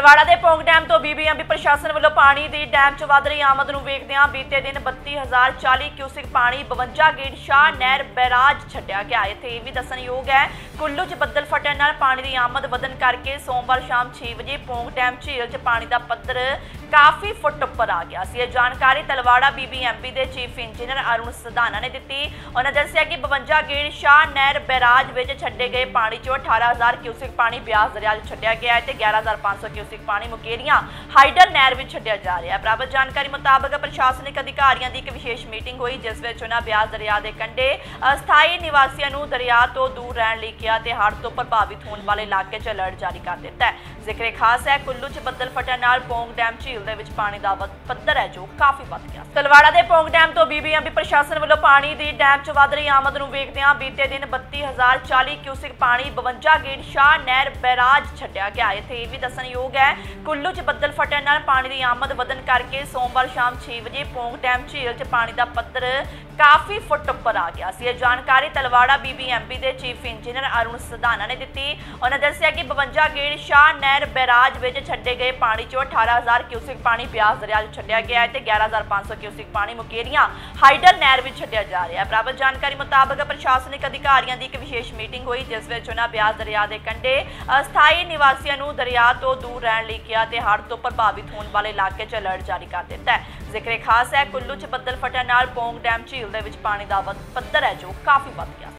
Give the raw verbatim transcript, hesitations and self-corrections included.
तलवाड़ा के पौंग डैम तो बीबीएमबी प्रशासन वालों पानी की डैम च वध रही आमद नूं वेखदिआं बीते दिन बत्ती हज़ार चाली क्यूसिक पानी बवंजा गेट शाह नहर बैराज छड्डिया गया। इत्थे यह भी दस्सणयोग है कुल्लू च बदल फटण नाल पानी की आमद वधन करके सोमवार शाम छे बजे पौंग डैम झील च पानी का पद्धर काफ़ी फुट उपर आ गया सी। जानकारी तलवाड़ा बीबीएमबी के चीफ इंजीनियर अरुण सधाना ने दी। उन्होंने दस्सिया कि बवंजा गेट शाह नहर बैराज में छड्डे गए पानी चो अठारह हज़ार क्यूसिक पानी ब्यास दरिया छड्डिया गया है तो ग्यारह हज़ार पाँच सौ क्यूसिक पानी मुकेरियां हाइडल नहर में छड्डिया जा रहा है। प्राप्त जानकारी मुताबक प्रशासनिक अधिकारियों की एक विशेष मीटिंग हुई जिस में उन्होंने ब्यास दरिया के कंढे अस्थाई निवासियों को दरिया तो दूर रहने लिए किया ते हड़ तो प्रभावित होने वाले इलाके च अलर्ट जारी कर दिता है। जिक्र खास है कुल्लू च बदल फटण नाल पौंग डैम झील दे विच पानी दा पद्धर है जो काफ़ी वध गया। तलवाड़ा के पौंग डैम तो बीबीएमबी प्रशासन वालों पानी की डैम च वध रही आमद नूं वेखदिआं बीते दिन बत्ती हज़ार चाली क्यूसिक पानी बवंजा गेट शाह नहर बैराज छड्डिया गया। इत्थे यह भी दस्सणयोग है कुल्लू च बदल फटण नाल पानी की आमद वधन करके सोमवार शाम छे बजे पौंग डैम झील च पानी का पद्धर काफ़ी फुट उपर आ गया सी। जानकारी तलवाड़ा बीबीएमबी के चीफ इंजीनियर अरुण सधाना ने दी। उन्होंने दस्सिया कि बवंजा गेट शाह नहर बैराज में छड्डे गए पानी चो अठारह हज़ार क्यूसिक पानी ब्यास दरिया छड्डिया गया है तो ग्यारह हज़ार पाँच सौ क्यूसिक पानी मुकेरियां हाइडल नहर में छड्डिया जा रहा है। प्राप्त जानकारी मुताबक प्रशासनिक अधिकारियों की एक विशेष मीटिंग हुई जिस में उन्होंने ब्यास दरिया के कंढे अस्थाई निवासियों को दरिया तो दूर रहने लिए किया ते हड़ तो प्रभावित होने वाले इलाके च अलर्ट जारी कर दिता है। जिक्र खास है कुल्लू च बदल फटण नाल पौंग डैम झील दे विच पानी का पद्धर है जो काफ़ी वध गया।